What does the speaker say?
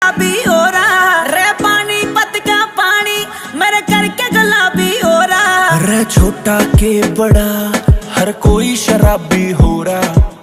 गुलाबी हो रहा रे, पानी पत का पानी मेरे करके गुलाबी हो रहा रे, छोटा के बड़ा हर कोई शराबी हो रहा।